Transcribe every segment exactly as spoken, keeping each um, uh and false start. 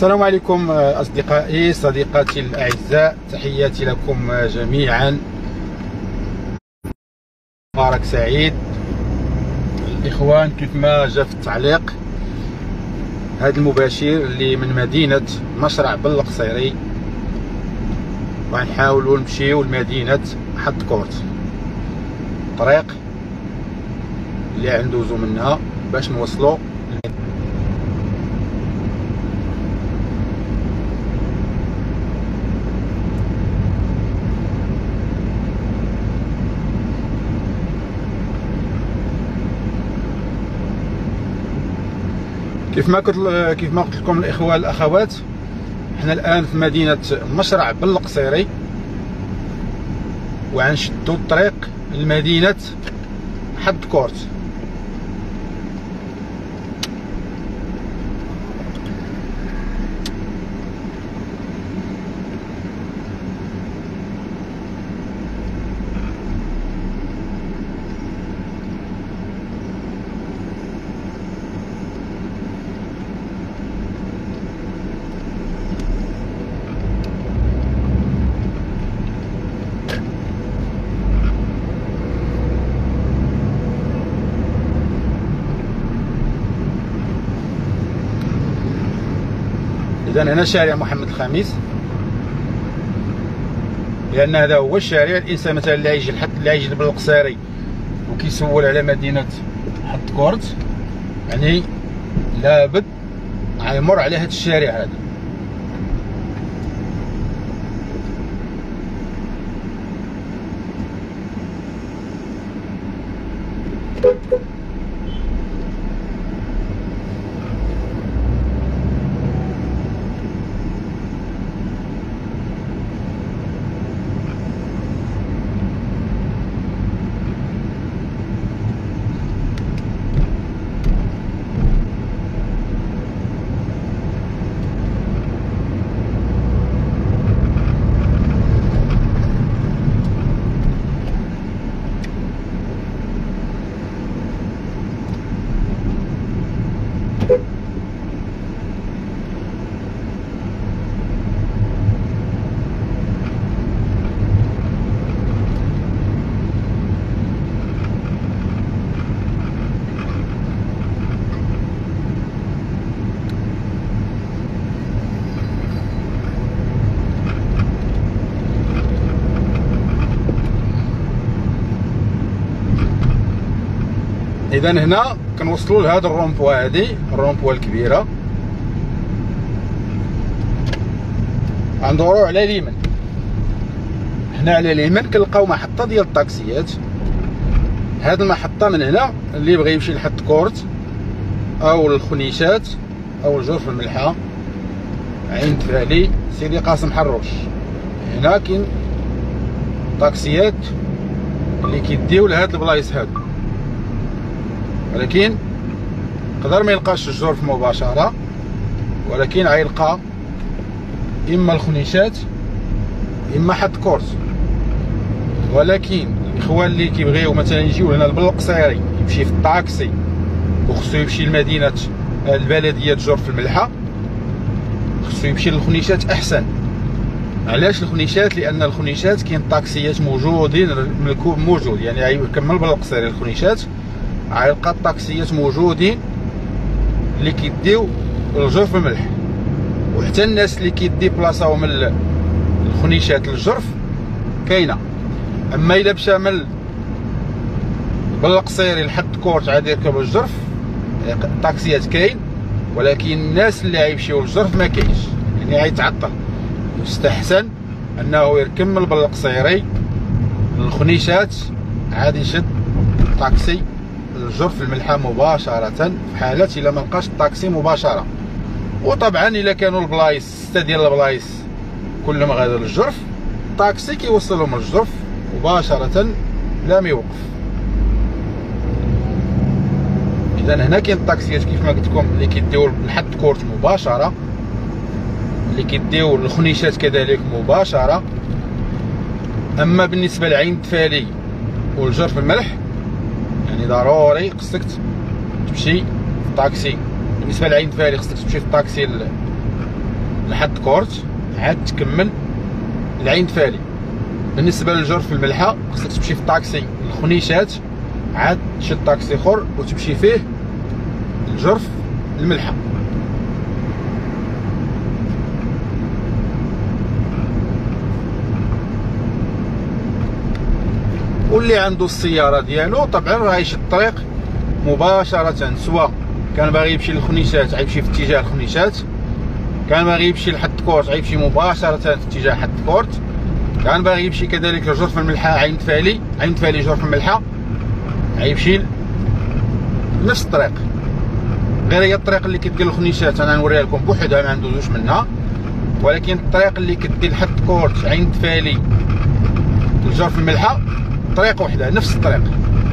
السلام عليكم أصدقائي صديقاتي الأعزاء، تحياتي لكم جميعا. مبارك سعيد الإخوان. كيف ما جاء في التعليق، هذا المباشر اللي من مدينة مشرع بالقصيري، وغنحاولوا نمشيو لمدينة حدكورت، طريق اللي غندوزو منها باش نوصلوا. كيف ما كنت كيف ما قلت لكم الاخوه الاخوات، حنا الان في مدينه مشرع بالقصيري، وغنشدوا الطريق لمدينه حدكورت. إذن هنا شارع محمد الخامس، لأن هذا هو الشارع. الإنسان مثلا اللي يجي لحد اللي يجي بالقصيري وكيسول على مدينة حدكورت، يعني لابد غيمر على هذا الشارع هذا. إذا هنا كنوصلوا لهذا الرومبوا، هذه الرومبوا الكبيرة، غندوروا على اليمين. هنا على اليمين كنلقاو محطة ديال الطاكسيات. هذه المحطة من هنا اللي بغى يمشي لحدكورت أو الخنيشات أو الجرف الملحة عند فالي سيدي قاسم حروش، هنا كاين طاكسيات اللي كيديو لهاد البلايص هادو. ولكن قدر ما يلقاش الجرف مباشرة، ولكن غيلقى اما الخنيشات اما حدكورت. ولكن الاخوان اللي كيبغيو مثلا يجيو هنا بالقصيري يمشي في الطاكسي وخصو يمشي لمدينة البلدية جرف الملحة، خصو يمشي للخنيشات احسن. علاش الخنيشات؟ لان الخنيشات كاين طاكسيات موجودين موجود، يعني غيكمل بالقصيري الخنيشات غيلقى الطاكسيات موجودين اللي كيديو الجرف الملح، وحتى الناس اللي كيديبلاصاو من الخنيشات للجرف كاينه. اما الا مشى من بالقصيري لحدكورت عاد يركب الجرف، الطاكسيات كاين، ولكن الناس اللي غيمشيو للجرف ما كاينش، يعني غيتعطل. يستحسن انه يركب من بالقصيري للخنيشات عاد يشد طاكسي الجرف الملحة مباشرة، في حالة إلا ما لقاش الطاكسي مباشرة. وطبعا إلا كانوا البلايص ستة ديال البلايص كلهم غادي للجرف، الطاكسي كيوصلهم للجرف مباشرة بلا ما يوقف. إذا هنا كاين الطاكسيات كيف ما قلت لكم اللي كيديو لحدكورت مباشرة، اللي كيديو للخنيشات كذلك مباشرة. أما بالنسبة لعين فالي والجرف الملح، يعني ضروري خصك تمشي في الطاكسي. بالنسبه لعين فالي خصك تمشي في الطاكسي لحد كورت عاد تكمل العين تفالي. بالنسبه للجرف الملحه خصك تمشي في الطاكسي الخنيشات، عاد تشد طاكسي اخر وتمشي فيه الجرف الملحه. واللي عنده السياره ديالو طبعا راه يشد الطريق مباشره، سواء كان باغي يمشي للخنيشات غيمشي في اتجاه الخنيشات، كان باغي يمشي لحد كورت غيمشي مباشره في اتجاه حد كورت، كان باغي يمشي كذلك لجرف الملحه عين تفالي عين تفالي جرف الملحه غيمشي نفس الطريق. غير هي الطريق اللي كدير الخنيشات انا نوريها لكم بوحدها ما ندوزوش منها، ولكن الطريق اللي كدير لحد كورت عين تفالي لجرف الملحه طريق وحده نفس الطريق.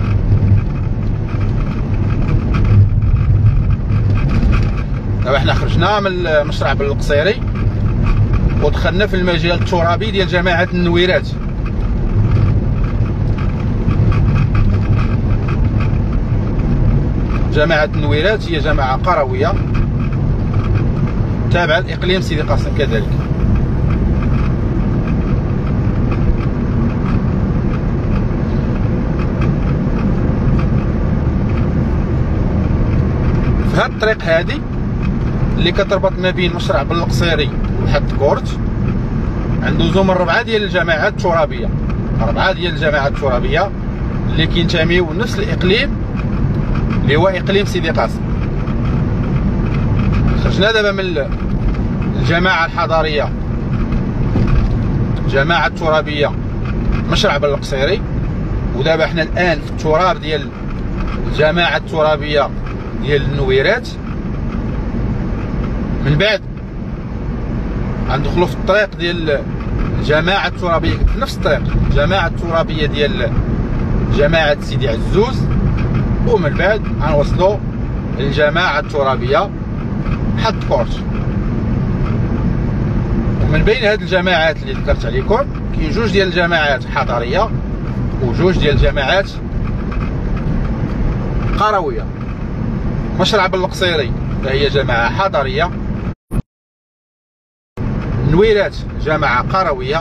دابا حنا خرجنا من مشرع بن القصيري ودخلنا في المجال الترابي ديال جماعة النويرات. جماعة النويرات هي جماعة قروية تابعة لإقليم سيدي قاسم كذلك. في هاد الطريق هادي اللي كتربط ما بين مشرع بن القصيري وحد كورت عنده من ربعه ديال الجماعات الترابيه، ربعه ديال الجماعات الترابيه اللي كينتميو لنفس الاقليم اللي هو اقليم سيدي قاسم. خرجنا دابا من الجماعه الحضاريه الجماعه الترابيه مشرع بن القصيري، ودابا حنا الان في التراب ديال الجماعه الترابيه ديال النويرات. من بعد غندخلو في الطريق ديال الجماعة الترابية في نفس الطريق الجماعة الترابية ديال جماعة سيدي عزوز، ومن بعد غنوصلو للجماعة الترابية حد كورت. ومن بين هاد الجماعات اللي ذكرت عليكم كاين جوج ديال الجماعات حضارية وجوج ديال الجماعات قروية. مشرع بن القصيري فهي جماعة حضارية، النويرات جماعة قروية.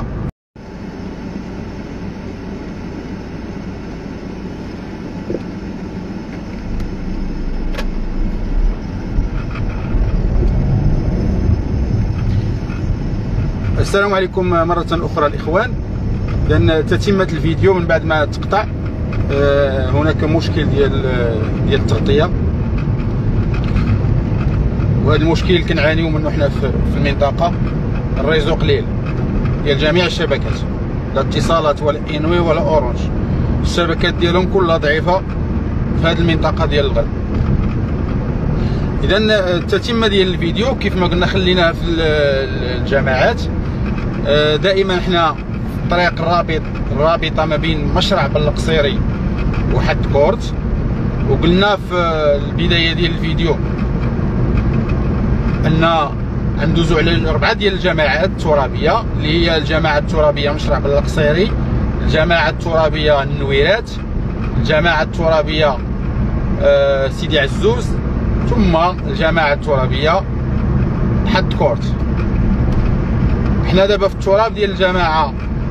السلام عليكم مرة أخرى الإخوان. لأن تتمة الفيديو من بعد ما تقطع هناك مشكل ديال ديال التغطية، وهذا المشكل كنعانيو منه حنا في المنطقة. الريزو قليل ديال جميع الشبكات، لا اتصالات ولا انوي ولا اورانج، الشبكات ديالهم كلها ضعيفة في هذه المنطقة ديال الغرب. اذا التتمة ديال الفيديو كيف ما قلنا خليناها في الجماعات. دائما حنا الطريق الرابط الرابطة ما بين مشرع بن القصيري وحد كورت، وقلنا في البداية ديال الفيديو ان غندوزو على أربعة ديال الجماعات الترابية اللي هي الجماعة الترابية مشرع بن القصيري، الجماعة الترابية النويرات، الجماعة الترابية آه سيدي عزوز، ثم الجماعة الترابية حد كورت. حنا دابا في التراب ديال الجماعة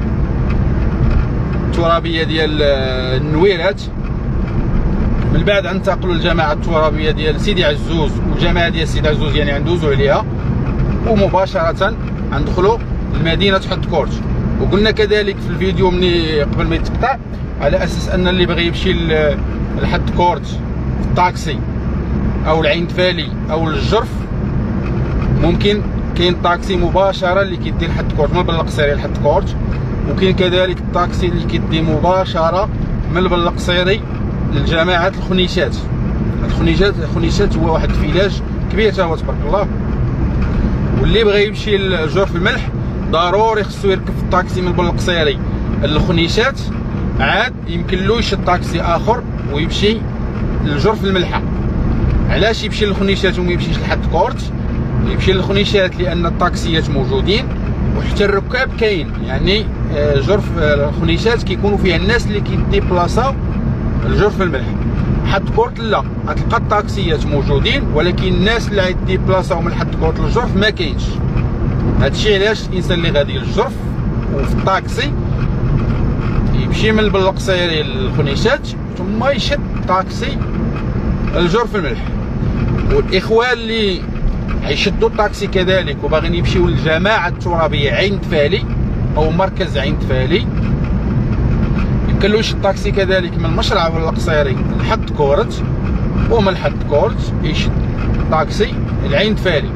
الترابية ديال النويرات، من بعد غنتقلوا للجماعة الترابية ديال سيدي عزوز، والجماعة ديال سيدي عزوز يعني غندوزو عليها ومباشرة غندخلوا لمدينة حد كورت. وقلنا كذلك في الفيديو مني قبل ما يتقطع على اساس ان اللي بغى يمشي لحد كورت في الطاكسي او العين تفالي او الجرف ممكن كاين طاكسي مباشرة اللي كيدي لحد كورت من بن القصيري لحد كورت، وكاين كذلك الطاكسي اللي كيدي مباشرة من بن القصيري للجماعة الخنيشات. الخنيشات الخنيشات هو واحد الفيلاج كبير تا هو تبارك الله، واللي بغى يمشي لجرف الملح ضروري خصو يركب في الطاكسي من بن القصيري للخنيشات، عاد يمكن له يشد طاكسي اخر ويمشي لجرف الملحه. علاش يمشي للخنيشات وما يمشيش لحد كورت؟ يمشي للخنيشات لان الطاكسيات موجودين وحتى الركاب كاين، يعني جرف الخنيشات كيكونوا فيها الناس اللي كيديبلاصاو لجرف الملح. حد كورت لا، غتلقى الطاكسيات موجودين ولكن الناس اللي غيديبلاصاو من حد كورت للجرف ما كاينش. هادشي علاش الانسان اللي غادي للجرف وفي الطاكسي يمشي من البلقصيري للخنيشات ثم يشد طاكسي لجرف الملح. والاخوان اللي غيشدوا الطاكسي كذلك وباغيين يمشيو للجماعه الترابيه عين تفالي او مركز عين تفالي، يمكن له يشد الطاكسي كذلك من مشرع القصيري لحد كورت، ومن لحد كورت يشد طاكسي لعين تفالي.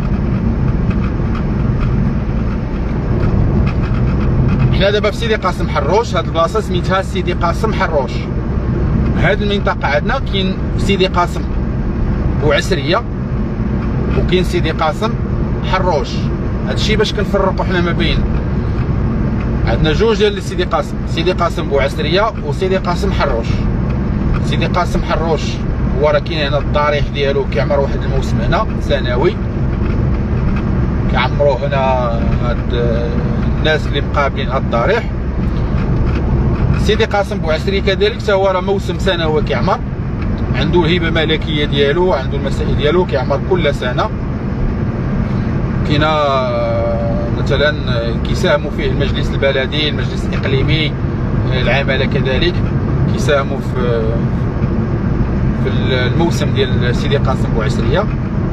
حنا دابا في سيدي قاسم حروش، هاد البلاصه سميتها سيدي قاسم حروش. هاد المنطقه عندنا كاين سيدي قاسم وعسريه وكاين سيدي قاسم حروش. هادشي باش كنفرقوا حنا ما بين، عندنا جوج ديال سيدي قاسم، سيدي قاسم بوعسريه وسيدي قاسم حروش. سيدي قاسم حروش هو راه كاين هنا الضريح ديالو كيعمر واحد الموسم هنا سنوي، كيعمروا هنا هاد الناس اللي مقابلين هاد الضريح. سيدي قاسم بوعسري كذلك حتى هو راه موسم سنوي كيعمر، عنده الهبه الملكيه ديالو، عنده المسائل ديالو كيعمر كل سنه. كاينه مثلا كيساهموا فيه المجلس البلدي، المجلس الاقليمي، العماله كذلك كيساهموا في في الموسم ديال سيدي قاسم بوعسريه.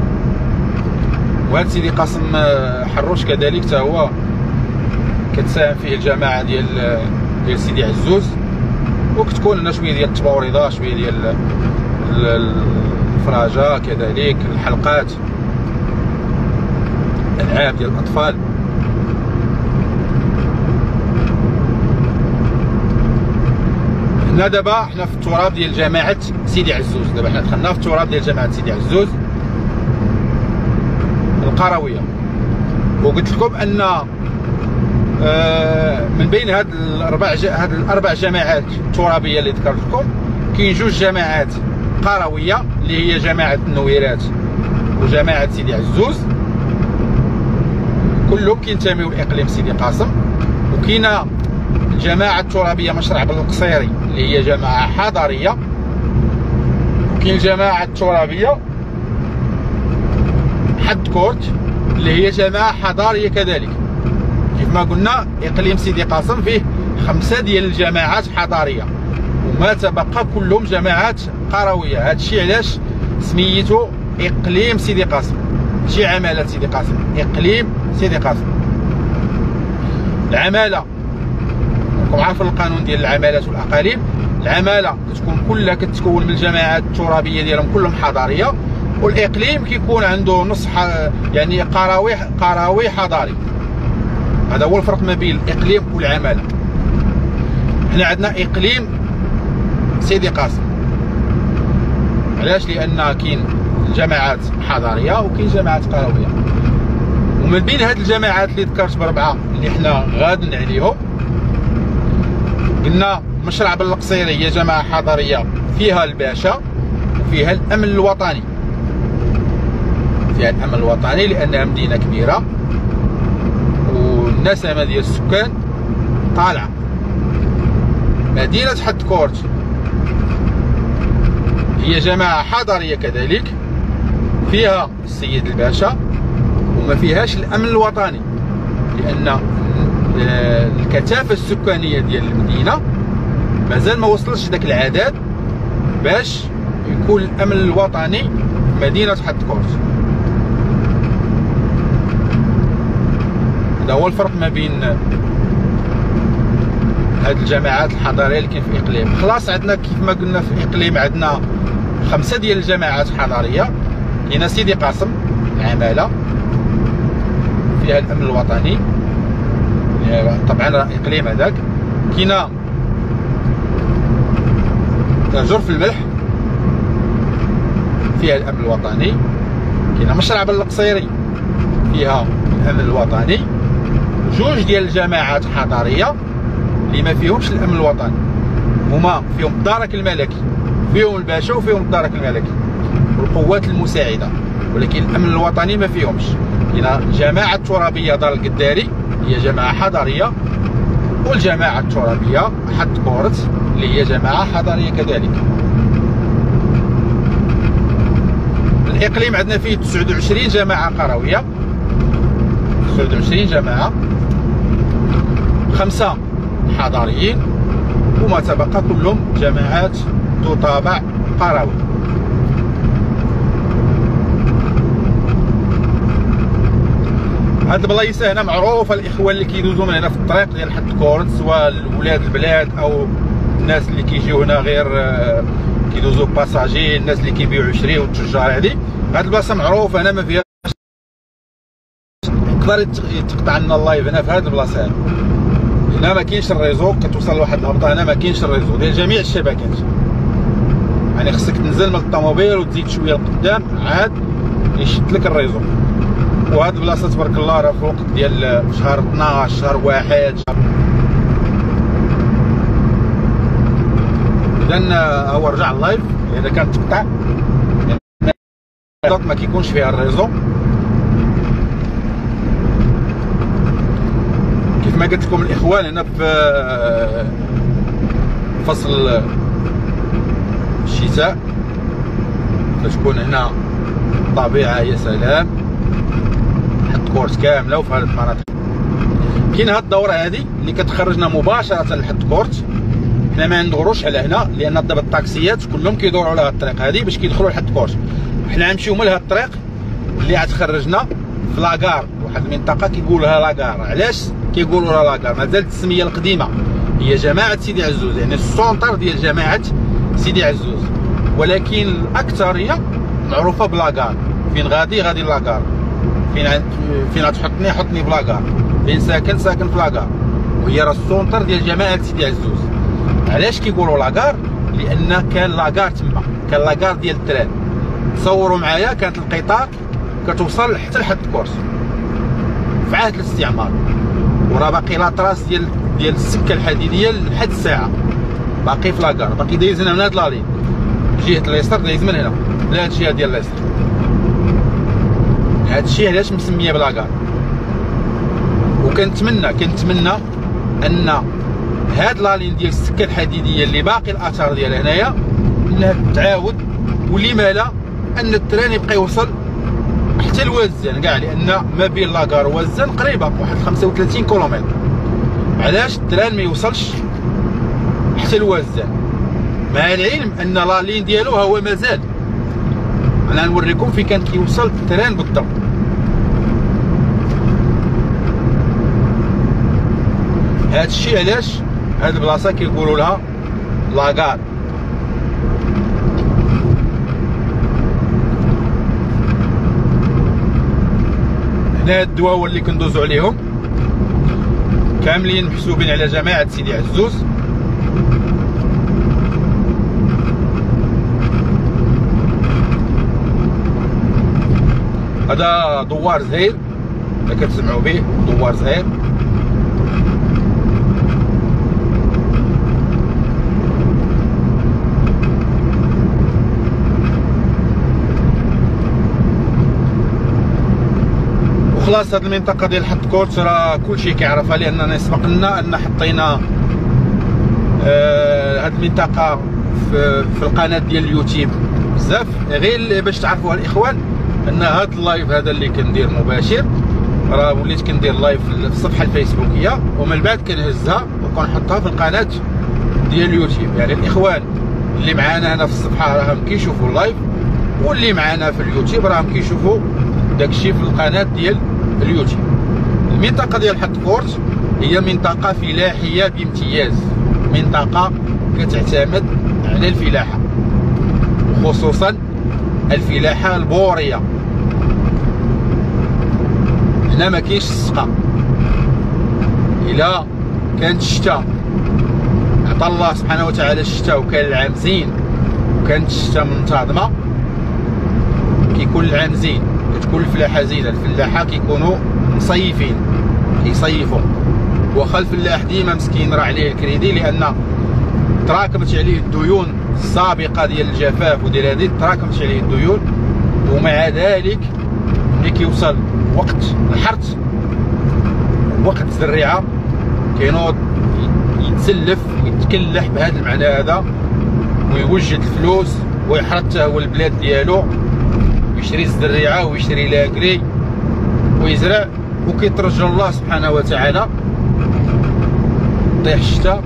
وهذا سيدي قاسم حروش كذلك حتى هو كتساهم فيه الجماعه ديال ديال سيدي عزوز، وكتكون لنا شويه ديال التبوريضه، شويه ديال الفراجه كذلك، الحلقات، العاب ديال الاطفال. هنا دابا حنا في التراب ديال جماعه سيدي عزوز، دابا حنا دخلنا في التراب ديال جماعه سيدي عزوز القرويه. وقلت لكم ان من بين هاد الاربع هاد الاربع جماعات الترابيه اللي ذكرت لكم كاين جوج جماعات قرويه اللي هي جماعه النويرات وجماعه سيدي عزوز، كلهم كينتميو لاقليم سيدي قاسم. وكاينه الجماعه الترابيه مشرع بالقصيري اللي هي جماعه حضريه، وكاين الجماعه الترابيه حد كورت اللي هي جماعه حضاريه كذلك. كيف ما قلنا اقليم سيدي قاسم فيه خمسه ديال الجماعات حضاريه وما تبقى كلهم جماعات قرويه. هذا الشيء علاش سميتو اقليم سيدي قاسم، ماشي عماله سيدي قاسم، اقليم سيدي قاسم. العماله راكم عارفين القانون ديال العمالات والاقاليم، العماله كتكون كلها كتكون من الجماعات الترابيه ديالهم كلهم حضاريه، والاقليم كيكون عنده نص يعني قروي قروي حضاري. هذا هو الفرق ما بين الاقليم والعماله. حنا عندنا اقليم سيدي قاسم، علاش؟ لان كاين جماعات حضاريه وكاين جماعات قرويه، ومن بين هاد الجماعات اللي ذكرت بربعه اللي حنا غادن عليهم قلنا مشرع بالقصيري هي جماعه حضاريه فيها الباشا وفيها الامن الوطني. فيها الامن الوطني لانها مدينه كبيره والنسمه ديال السكان طالعه. مدينه حد كورت هي جماعه حضاريه كذلك، فيها السيد الباشا وما فيهاش الامن الوطني، لان الكثافه السكانيه ديال المدينه مازال ما وصلش داك العدد باش يكون الامن الوطني في مدينه حد كورت. هذا هو الفرق ما بين هاد الجماعات الحضاريه اللي كاين في اقليم. خلاص عندنا كيف ما قلنا في اقليم عندنا خمسه ديال الجماعات الحضاريه. كاينه سيدي قاسم العماله فيها الامن الوطني طبعا اقليم هذاك. كاينه جرف الملح فيها الامن الوطني. كاينه مشرع بالقصيري فيها الامن الوطني. جوج ديال الجماعات الحضاريه اللي ما فيهمش الامن الوطني هما فيهم الدرك الملكي، فيهم الباشا وفيهم الدرك الملكي والقوات المساعده، ولكن الامن الوطني ما فيهمش. كاينه جماعه الترابيه دار القداري هي جماعه حضاريه، والجماعه الترابيه حد كورت اللي هي جماعه حضاريه كذلك. الاقليم عندنا فيه تسعة وعشرين جماعه قرويه، تسعود وعشرين جماعة، خمسة حضاريين، وما تبقى كلهم جماعات تطابع قروي. هاد البلايص هنا معروفه الاخوان اللي كيدوزو من هنا في الطريق ديال حد كورت، سواء ولاد البلاد او الناس اللي كيجيو هنا غير كيدوزو باساجي، الناس اللي كيبيعوا يشريو التجار. هادي هاد البلاصه معروفه هنا ما فيهاش، يقدر يتقطع لنا اللايف هنا في هاد البلاصه. هنا ما كاينش الريزو، كتوصل لواحد الهبطه هنا ما كاينش الريزو ديال جميع الشبكات، يعني خصك تنزل من الطوموبيل وتزيد شويه لقدام عاد يشد لك الريزو. وهاد البلاصه تبارك الله راه في الوقت ديال شهر اثناش شهر واحد شهر. اذا هو رجع اللايف اذا كانت تقطع ما كيكونش فيها الريزو. كيف ما قلت لكم الاخوان هنا في فصل الشتاء كتكون هنا الطبيعه يا سلام، حد كورت كامله وفي هذه المناطق. كاين هاد الدوره هذه اللي كتخرجنا مباشره لحد كورت. حنا ما ندوروش على هنا لان دابا الطاكسيات كلهم كيدوروا على هاد الطريق هذه باش كيدخلوا لحد كورت. حنا غنمشيو من هاد الطريق اللي غتخرجنا في لاكار، واحد المنطقه كيقولوها لاكار. علاش كيقولوا لها لاكار؟ مازال التسميه القديمه هي جماعه سيدي عزوز، يعني السونتر ديال جماعه سيدي عزوز، ولكن الاكثريه معروفه بلاكار. فين غادي غادي لاكار، فين فين غتحطني حطني بلاكار، فين ساكن ساكن في لاكار، وهي راه السونتر ديال جماعه سيدي عزوز. علاش كيقولوا لاكار؟ لان كان لاكار تما، كان لاكار ديال التران. تصوروا معايا كانت القطار كتوصل حتى لحد كورس في عهد الاستعمار، وراه باقي لاطراس ديال ديال السكه الحديديه لحد الساعه باقي في لاكار، باقي دايز هنا من هاد لالين جهه اليسار، دايز من هنا لهاد الجهه ديال اليسار. هادشي علاش مسميه بلاكار. وكنتمنى كنتمنى ان هاد لالين ديال السكه الحديديه اللي باقي الاثار ديالها هنايا انها تعاود، ولما لا ان التران يبقى يوصل حتى لوزان كاع، لان ما بين لاكار ووزان قريبه واحد خمسة وثلاثين كيلومتر. علاش التران ما يوصلش حتى لوزان؟ مع العلم ان لالين ديالو هو مازال. انا نوريكم فين كان كيوصل التران بالضبط. هاد الشيء علاش هاد البلاصه كيقولوا لها لاكار. هنا هاد الدواول اللي كندوزو عليهم كاملين محسوبين على جماعه سيدي عزوز. هذا دوار زهير اللي كتسمعوا به، دوار زهير. وخلاص هاد المنطقه ديال حد كورت راه كلشي كيعرفها، لاننا سبق لنا ان حطينا آه هاد المنطقه في, في القناه ديال اليوتيوب بزاف، غير باش تعرفوها الاخوان ان هاد اللايف هذا اللي كندير مباشر راه وليت كندير لايف في الصفحه الفيسبوكيه، ومن بعد كنهزها وكنحطها في القناه ديال اليوتيوب. يعني الاخوان اللي معانا هنا في الصفحه راهم كيشوفوا اللايف، واللي معانا في اليوتيوب راهم كيشوفوا داكشي في القناه ديال اليوتيوب. المنطقه ديال حد كورت هي منطقه فلاحيه بامتياز، منطقه كتعتمد على الفلاحه، وخصوصا الفلاحه البوريه. هنا ما كاينش السقا، الا كانت الشتاء عطا الله سبحانه وتعالى الشتاء وكان العام زين وكانت الشتاء منتظمه كيكون العام زين، كتكون الفلاحه زينه. الفلاحه كيكونوا مصيفين كيصيفوا، واخا الفلاح ديما مسكين راه عليه الكريدي لان تراكمت عليه الديون السابقه ديال الجفاف وديال هذه، تراكمت عليه الديون. ومع ذلك ملي كيوصل وقت الحرث وقت الزريعه كينوض يتسلف ويتكلح بهذا المعنى هذا، ويوجد الفلوس ويحرث حتى هو البلاد ديالو، ويشري الزريعه ويشري لاكري ويزرع وكيترجى الله سبحانه وتعالى طيح الشتاء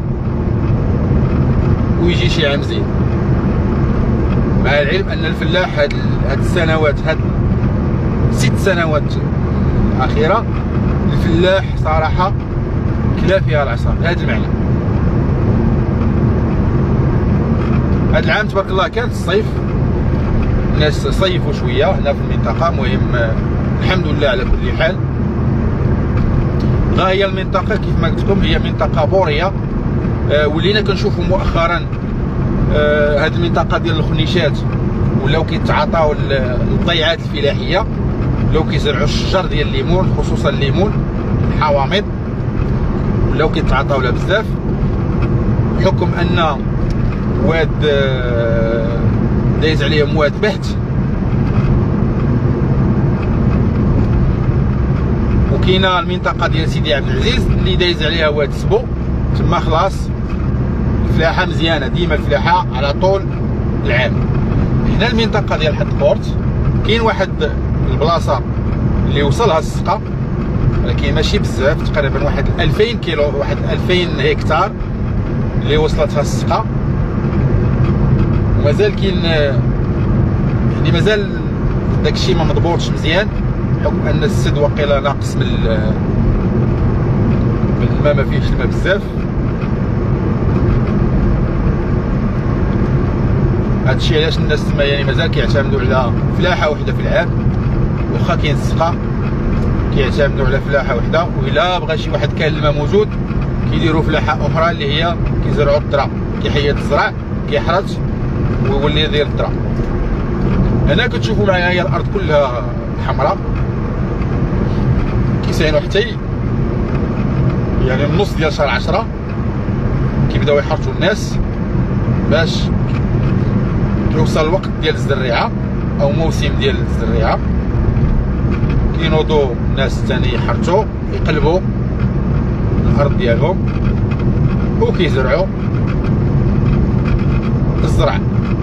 ويجي شي عام زين. مع العلم ان الفلاح هاد هاد السنوات هاد ست سنوات الاخيره الفلاح صراحه كلا فيها العصا بهذا المعنى. هاد العام تبارك الله كان الصيف، الناس صيفوا شويه هنا في المنطقه. مهم الحمد لله على كل حال. غا هي المنطقه كيف ما قلت لكم هي منطقه بوريه. آه ولينا كنشوفوا مؤخرا آه هاد المنطقه ديال الخنيشات ولاو كيتعاطاو الضيعات الفلاحيه، ولاو كيزرعوا الشجر ديال الليمون خصوصا الليمون الحوامض، ولاو كيتعاطاو لها بزاف بحكم ان واد آه دايز عليهم واد بهت. وكاينه المنطقه ديال سيدي عبد العزيز اللي دايز عليها واد سبو، تما خلاص الفلاحه مزيانه، ديما الفلاحه على طول العام. هنا المنطقه ديال حد كورت كاين واحد البلاصه اللي وصلها السقا، ولكن ماشي بزاف، تقريبا واحد ألفين كيلو، واحد ألفين هكتار اللي وصلتها السقا. ومازال كاين يعني مازال داكشي ما مضبوطش مزيان بحكم ان السد واقيلا ناقص من من الماء، ما فيهش الماء بزاف. هادشي علاش الناس تما يعني مازال كيعتمدوا على فلاحه وحده في العام، واخا كاين السقا كيعتمدوا على فلاحه وحده. وإلا بغى شي واحد كان الماء موجود كيديروا فلاحه اخرى اللي هي كيزرعوا الذره، كيحيد الزرع كيحرث ويولي يدير الذره. هنا كتشوفوا معايا هي الارض كلها حمراء، كيساينوا حتى يعني النص ديال شهر عشرة كيبداو يحرثوا الناس باش كيوصل الوقت ديال الزريعه او موسم ديال الزريعه، كينوضوا الناس ثاني يحرثوا يقلبوا الارض ديالهم وكيزرعوا الزرع.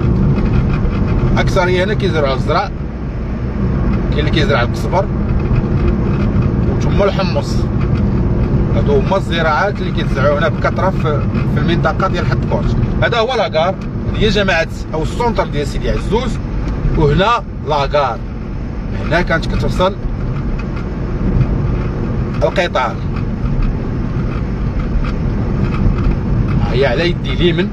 اكثريه هنا كيزرعوا الزرع، كاين اللي كيزرع القزبر وثم الحمص. هادو هما الزراعات اللي كيتزرعوا هنا بكثره في المنطقه ديال حد كورت. هذا هو لاكار، هي جماعه او السونتر ديال سيدي عزوز، وهنا لاكار. هنا كانت كتوصل القطار. هي على يدي اليمين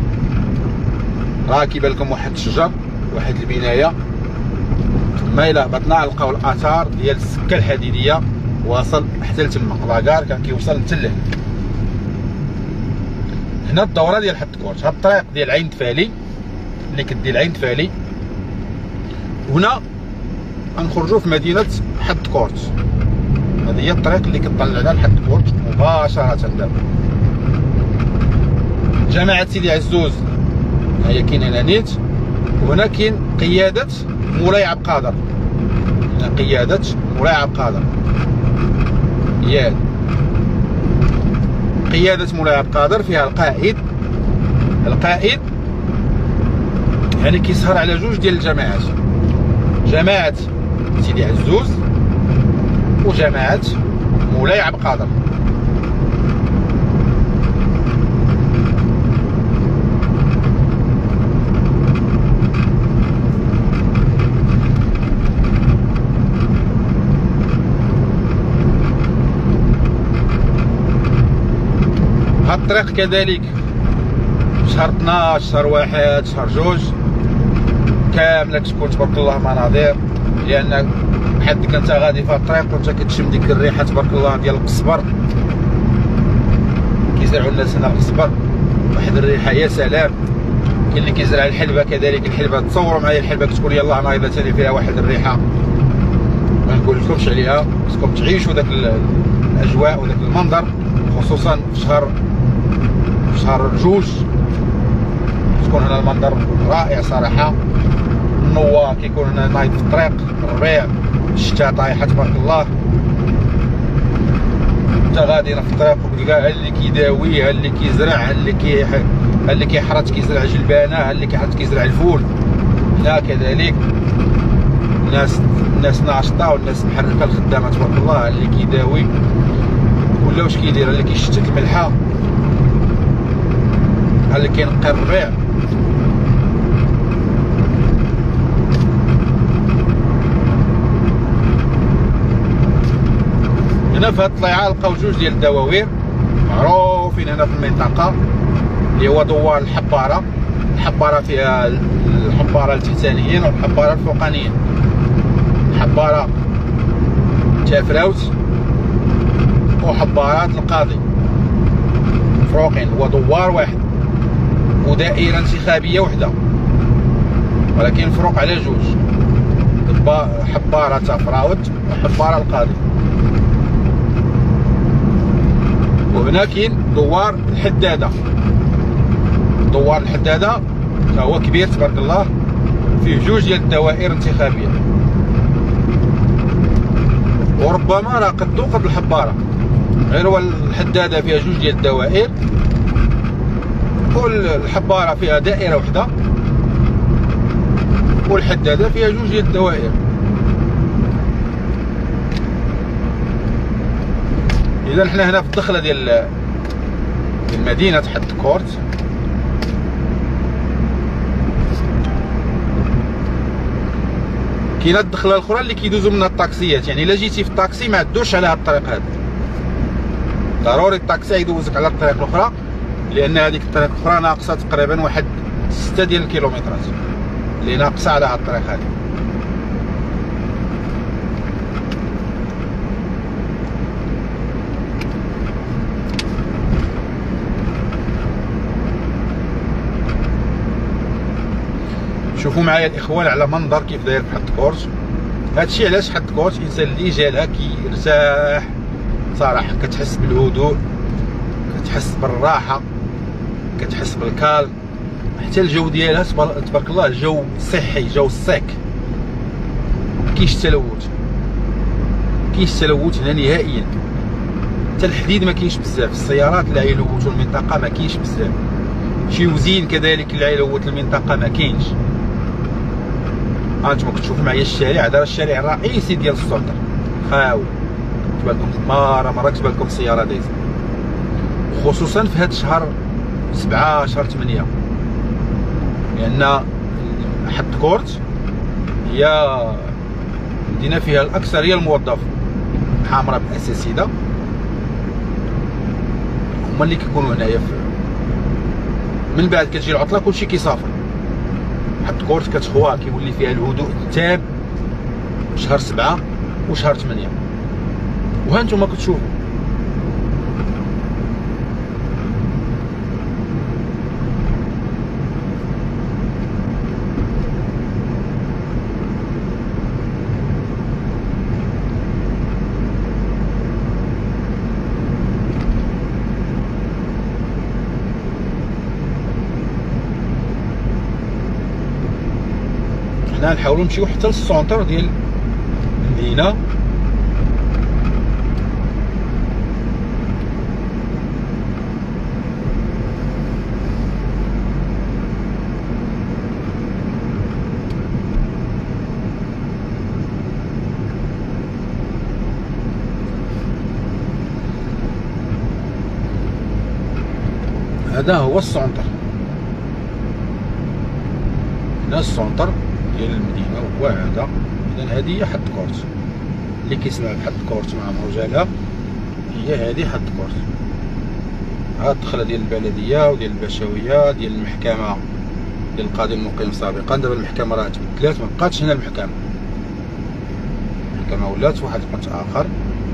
راه كيبان لكم واحد الشجر، واحد البنايه. تما الى هبطنا نلقاو الاثار ديال السكه الحديديه واصل حتى لتما. لاكار كان كيوصل حتى لهنا. هنا الدوره ديال حد كورت، هاد الطريق ديال عين تفالي اللي كدير عين تفالي. هنا غنخرجوا في مدينه حد كورت. هذه هي الطريق اللي كتطلعنا لحد كورت مباشره دابا. جماعه سيدي عزوز هي كاين هنا نيت، وهنا كاين قياده مولاي عبد القادر. هنا قياده مولاي عبد القادر، ياك قياده مولاي عبد القادر فيها القائد. القائد يعني كيسهر على جوج ديال الجماعات، جماعه سيدي عزوز وجماعه مولاي عبد القادر. هاد الطريق كذلك شهر اثناش، شهر واحد، شهر جوج كامله كتكون تبارك الله مناظر، لان بحال ديك انت غادي في الطريق وانت كتشم ديك الريحه تبارك الله ديال القزبر. كيزرعوا الناس هنا القزبر، واحد الريحه يا سلام. كاين اللي كيزرع الحلبه كذلك، الحلبه تصوروا معايا الحلبه كتكون يلاه نايضه ثاني فيها واحد الريحه ما نقولكمش عليها، خصكم تعيشوا داك الاجواء وداك المنظر، خصوصا في شهر في شهر جوج تكون هنا المنظر رائع صراحه. النوار كيكون هنا نايض في الطريق، الربيع، الشتاء طايحه تبارك الله. انت غادي في الطريق وتلقى اللي كيداوي، اللي كيزرع، اللي كي اللي كيحرث كيزرع جلبانه، اللي كيحرث كيزرع الفول. هنا كذلك الناس الناس ناشطه والناس محركه الخدامه تبارك الله. اللي كيداوي ولا واش كيدير، اللي كيشتت الملحه، اللي كينقي الربيع. هنا في هاد الطليعه لقاو جوج ديال الدواوير معروفين هنا في المنطقه، اللي هو دوار الحباره. الحباره فيها الحباره التحتانيين والحباره الفوقانيين. الحباره تافراوت وحبارات القاضي مفروقين، هو دوار واحد ودائره انتخابيه وحده، ولكن مفروق على جوج، حباره تافراوت وحباره القاضي. وهنا كاين دوار الحداده. دوار الحداده هو كبير تبارك الله، فيه جوج ديال الدوائر انتخابيه، وربما راه قدو قد الحباره، غير هو الحداده فيها جوج ديال الدوائر والحباره فيها دائره وحده والحداده فيها جوج ديال الدوائر. اذا حنا هنا في الدخله ديال مدينه حدكورت. كاينه الدخله الاخرى اللي كيدوزو منها الطاكسيات، يعني الا جيتي في الطاكسي ما عدوش على هاد الطريق هذا، ضروري الطاكسي يدوزك على الطريق الاخرى، لان هذيك الطريق الاخرى ناقصه تقريبا واحد ستة ديال الكيلومترات اللي ناقصه على هاد الطريق هذا. شوفوا معايا الاخوان على منظر كيف داير في حدكورت. هادشي علاش حدكورت الانسان اللي جا لها كيرتاح صراحه، كتحس بالهدوء، كتحس بالراحه، كتحس بالكالم، حتى الجو ديالها تبارك الله جو صحي، جو سيك، مكاينش تلوث، مكاينش تلوث هنا نهائيا. حتى الحديد ما كاينش بزاف، السيارات اللي غيلوثوا المنطقه ما كاينش بزاف، شي وزين كذلك اللي غيلوث المنطقه ما كاينش. هانتوما كتشوفوا معايا الشارع هذا، الشارع الرئيسي ديال السونتر خاوي، كتبان لكم مره مره كتبان لكم السياره دايزه، خصوصا في هذا الشهر سبعة شهر ثمانية، لان حدكورت هي مدينه فيها الاكثريه الموظفين حامره بالاساسيه، هما اللي كيكونوا هنايا. من بعد كتجي العطله كلشي كيسافر. حدكورت كتخوى كيولي فيها الهدوء التام شهر سبعة وشهر ثمانية، وها نتوما كتشوفوا. حنا نحاولوا نمشيو حتى للسونتر ديال المدينه. هذا هو السونتر، هنا السونتر ديال المدينه هو هذا. اذا هذه هي حدكورت، اللي كيسمع بحدكورت مع مرجالها هي هذه حدكورت. ها الدخله ديال البلديه وديال البشويه ديال المحكمه ديال القاضي المقيم سابقا. دابا المحكمه راه تبدلات، ما بقاتش هنا المحكمه، المحكمه ولات في واحد القنت اخر.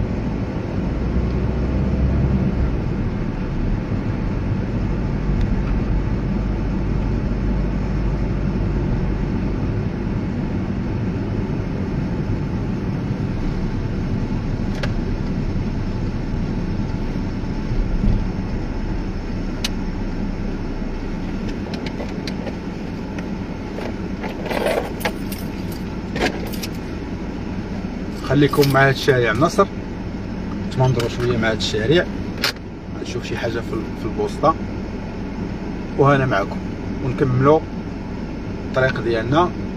خليكم مع هذا الشارع النصر، تمنظروا شويه مع هذا الشارع، نشوف شي حاجه في البوسطه وهنا معكم، ونكملوا الطريق ديالنا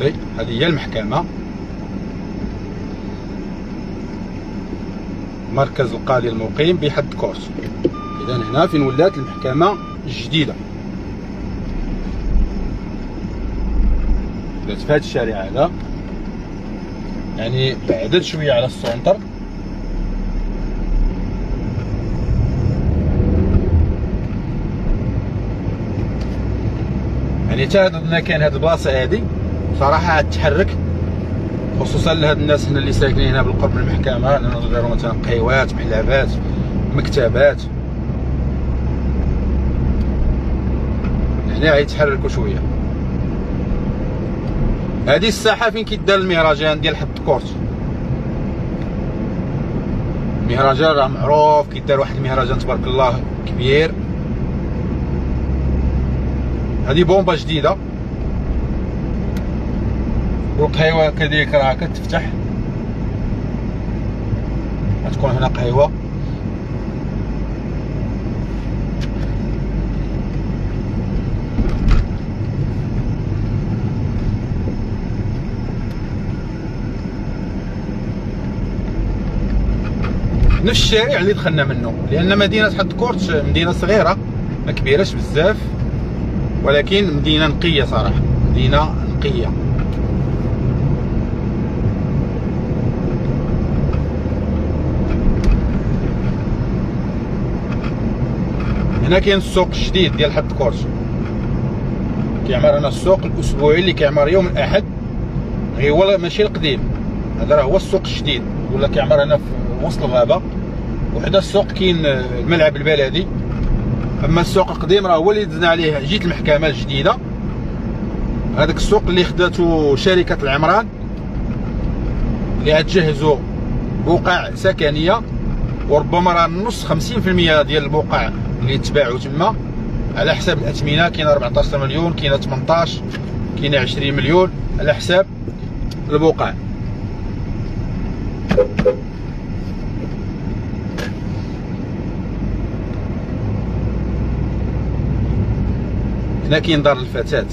صافي هذه هي المحكمة، مركز القاضي المقيم بحد كورس. إذا هنا فين ولات المحكمة الجديدة، ولات في هذا الشارع هذا، يعني بعدت شوية على السونتر. يعني حتى هنا كاين هاد البلاصة هادي صراحة عاد تحرك، خصوصا لهاد الناس هنا اللي ساكنين هنا بالقرب من المحكمة، لأن نقدروا مثلا قهيوات، محلابات، مكتبات، يعني غيتحركوا شوية. هادي الساحة فين كيدار المهرجان ديال حد كورت. المهرجان راه معروف، كيدار واحد المهرجان تبارك الله كبير. هادي بومبا جديدة، والقهيوة كذلك راه كتفتح، غتكون هنا قهيوة. نفس الشارع اللي دخلنا منه، لان مدينة حد كورت مدينة صغيرة ما كبيرش بزاف، ولكن مدينة نقية صراحة، مدينة نقية. هنا كاين السوق الجديد ديال حد كورت، كيعمر هنا السوق الاسبوعي اللي كيعمر يوم الاحد، غير هو ماشي القديم، هذا راه هو السوق الجديد ولا كيعمر هنا في وسط الغابة. وحدا السوق كاين الملعب البلدي، اما السوق القديم راه هو اللي دزنا عليه جيت المحكمة الجديدة. هذاك السوق اللي خداتو شركة العمران اللي غتجهزو بقع سكنية، وربما راه نص خمسين في المية ديال البقع اللي تباعوا تما على حساب الاثمنه. كاين أربعطاش مليون، كاين ثمنطاش، كاين عشرين مليون على حساب البقع. هنا كاين دار الفتاة،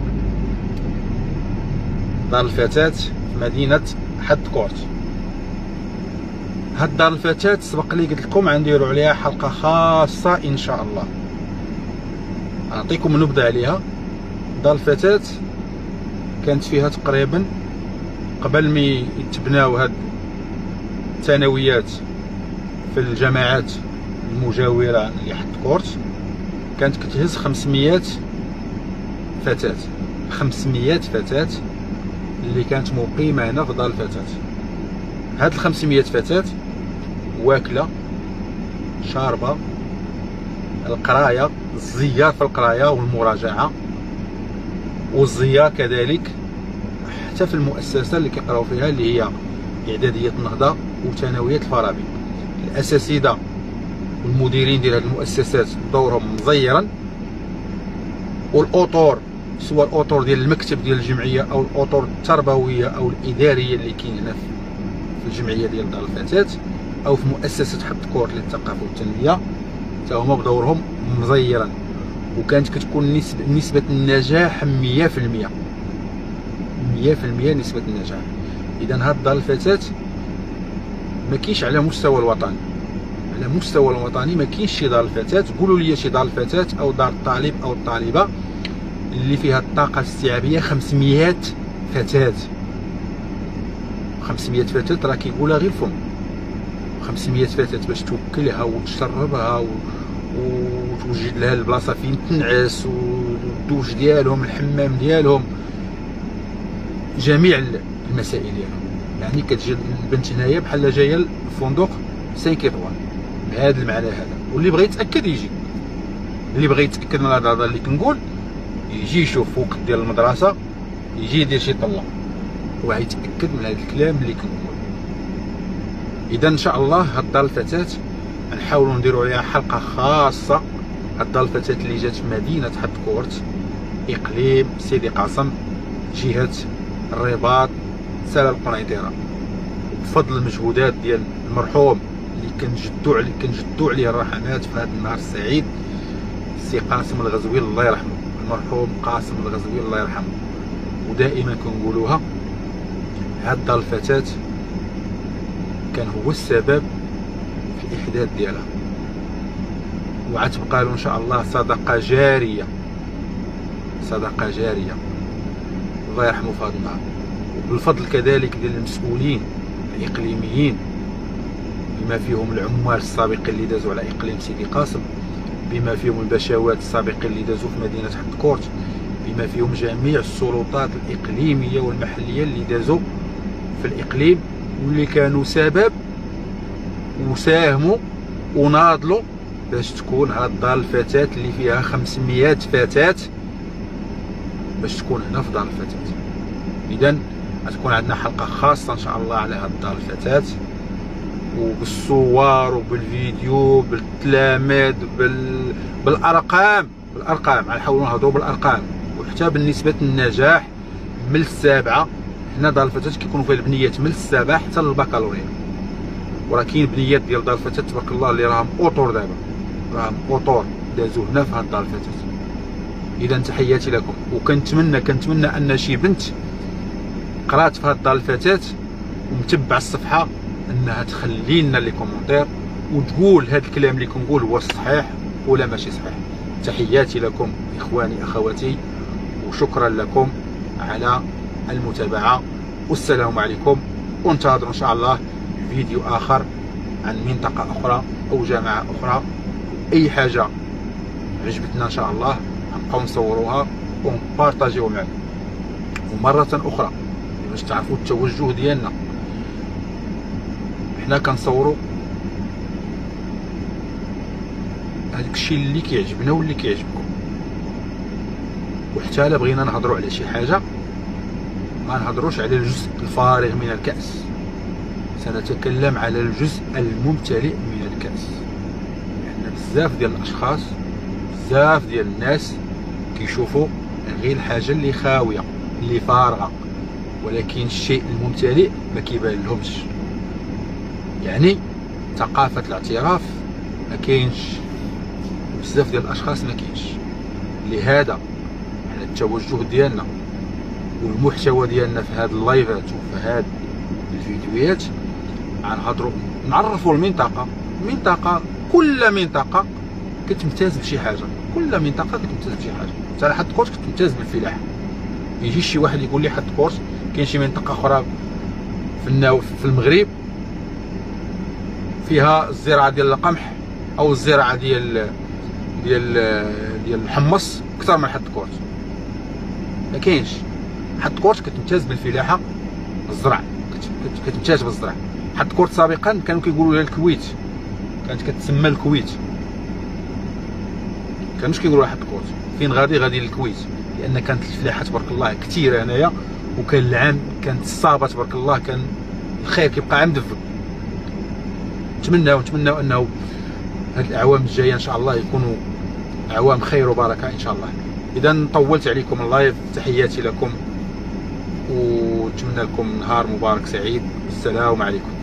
دار الفتاة في مدينة حد كورت. هاد دار الفتاة سبق لي قلت لكم غنديروا عليها حلقة خاصة ان شاء الله، نعطيكم نبذة عليها. دار الفتاة كانت فيها تقريبا قبل ما يتبناو هاد الثانويات في الجامعات المجاورة لحد كورت، كانت كتهز خمسمية فتاة، خمسمية فتاة اللي كانت مقيمة هنا في دار الفتاة. هاد الخمسمية فتاة واكلة شاربة القراية، الزيار في القراية والمراجعة، والزيار كذلك حتى في المؤسسة اللي كيقراو فيها اللي هي إعدادية النهضة وثانوية الفارابي. الأساتذة والمديرين ديال هاد المؤسسات دورهم مزيرا، والأطور سواء الأطور ديال المكتب ديال الجمعية أو الأطور التربوية أو الإدارية اللي كاين هنا في الجمعية ديال دار الفتاة أو في مؤسسة حد كورت للثقافة والتنمية، حتى هما بدورهم مزيرا. وكانت كتكون نسبة نسبة النجاح مية في المية، مية في المية نسبة النجاح. إذا هاد دار الفتاة ما كاينش على مستوى الوطني، على مستوى الوطني ما كاينش شي دار الفتاة. قولوا لي شي دار الفتاة أو دار الطالب أو الطالبة اللي فيها الطاقة الاستيعابية خمسمية فتاة. خمسمية فتاة راه كيقولها غير فم، خمسمية فتاة باش توكلها وتشربها و... وتوجد لها البلاصة فين تنعس والدوش ديالهم، الحمام ديالهم، جميع المسائل ديالهم. يعني كتجي البنت هنايا بحال جايه الفندق خمسة ايطوال بهذا المعنى هذا. واللي بغى يتاكد يجي، اللي بغى يتاكد من هذا الهضره اللي كنقول يجي يشوف فوق ديال المدرسه، يجي يدير شي طله وغيتاكد من هذا الكلام اللي كنقول. اذا ان شاء الله هاد دار الفتاة نحاولوا نديروا عليها حلقه خاصه. هاد دار الفتاة اللي جات في مدينه حد كورت اقليم سيدي قاسم جهه الرباط سلا القنيطره، بفضل المجهودات ديال المرحوم اللي كنجدوا عليه كنجدوا عليه الرحمات في هذا النهار السعيد، السي قاسم الغزوي الله يرحمه، المرحوم قاسم الغزوي الله يرحمه. ودائما كنقولوها، هاد الدار الفتاة كان هو السبب في الإحداث ديالها، وغتبقى له إن شاء الله صدقة جارية، صدقة جارية، الله يرحمه في هذا النهار. وبالفضل كذلك ديال المسؤولين الإقليميين، بما فيهم العمال السابقين اللي دازوا على إقليم سيدي قاسم، بما فيهم البشوات السابقين اللي دازوا في مدينة حدكورت، بما فيهم جميع السلطات الإقليمية والمحلية اللي دازوا في الإقليم، واللي كانوا سبب وساهموا وناضلوا باش تكون هاد دار الفتاة اللي فيها خمسمية فتاة باش تكون هنا في دار الفتاة. إذن غتكون عندنا حلقة خاصة إن شاء الله على هاد دار الفتاة، وبالصور وبالفيديو بالتلاميذ بال... بالأرقام بالأرقام غنحاولوا نهضروا بالأرقام، وحتى بالنسبة للنجاح من السابعة. هنا دار الفتاة كيكونوا فيها البنيات من السابعة حتى للبكالوريا، وراه كاين بنيات ديال دار الفتاة تبارك الله اللي راهم اوطور، دابا راهم اوطور دازوا هنا في هاد دار الفتاة. اذا تحياتي لكم، وكنتمنى كنتمنى ان شي بنت قرات في هاد دار الفتاة ومتبع الصفحه انها تخلي لنا لي كومونتير وتقول هاد الكلام اللي كنقول هو صحيح ولا ماشي صحيح. تحياتي لكم اخواني اخواتي، وشكرا لكم على المتابعه، والسلام عليكم. وانتظروا ان شاء الله فيديو اخر عن منطقه اخرى او جامعه اخرى، اي حاجه عجبتنا ان شاء الله نبقاو نصوروها ونبارطاجيو معكم. ومره اخرى باش تعرفوا التوجه ديالنا، حنا كنصوروا هذاك الشيء اللي كيعجبنا واللي كيعجبكم، وحتى الا بغينا نهضروا على شي حاجه ما نهضروش على الجزء الفارغ من الكأس، سنتكلم على الجزء الممتلئ من الكأس. لأن بزاف ديال الأشخاص بزاف ديال الناس كيشوفوا غير الحاجة اللي خاوية اللي فارغة، ولكن الشيء الممتلئ ما كيبان لهمش. يعني ثقافة الاعتراف ما كاينش، بزاف ديال الأشخاص ما كاينش. لهذا على التوجه ديالنا والمحتوى ديالنا في هاد اللايفات وفي هاد الفيديوهات غنهضروا نعرفوا المنطقه. منطقه كل منطقه كتمتاز بشي حاجه، كل منطقه كتمتاز بشي حاجه. حتى حدكورت كتمتاز بالفلاحه، يجي شي واحد يقول لي حدكورت كاين شي منطقه اخرى في الناو في المغرب فيها الزراعه ديال القمح او الزراعه ديال ديال ديال الحمص اكثر من حدكورت. ما كاينش. حدكورت كتمتاز بالفلاحه، الزرع كتمتاز بالزرع. حدكورت سابقا كانوا كيقولوا لها الكويت، كانت كتسمى الكويت، كانوش كيقولوا لها حدكورت. فين غادي غادي للكويت، لان كانت الفلاحه تبارك الله كثيره هنايا، وكان العام كانت الصابه تبارك الله، كان الخير كيبقى عام دفق. نتمناو نتمناو انه هاد الاعوام الجايه ان شاء الله يكونوا اعوام خير وبركه ان شاء الله. اذا طولت عليكم اللايف، تحياتي لكم ونتمنى لكم نهار مبارك سعيد، والسلام عليكم.